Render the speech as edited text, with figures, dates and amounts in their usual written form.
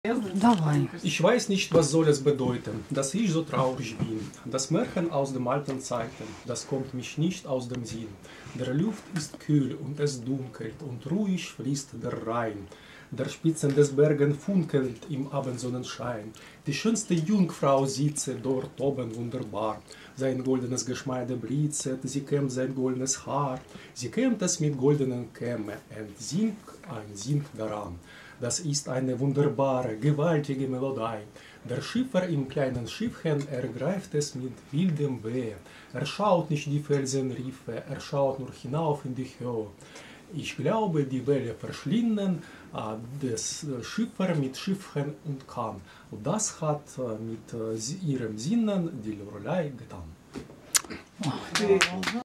Давай. Ich weiß nicht, was soll es bedeuten, dass ich so traurig bin. Das Märchen aus den alten Zeiten, das kommt mich nicht aus dem Sinn. Der Luft ist kühl und es dunkelt und ruhig fließt der Rhein. Der Spitzen des Bergen funkelt im Abendsonnenschein. Die schönste Jungfrau sitze dort oben wunderbar. Sein goldenes Geschmeide blitzet, sie kämmt sein goldenes Haar. Sie kämmt es mit goldenen Kämme und singt ein Sinn daran. Das ist eine wunderbare, gewaltige Melodie. Der Schiffer im kleinen Schiffchen ergreift es mit wildem Wehe. Er schaut nicht die Felsenriffe, er schaut nur hinauf in die Höhe. Ich glaube, die Welle verschlingen des Schiffer mit Schiffchen und Kahn. Und das hat mit ihrem Sinnen die Lorelei getan.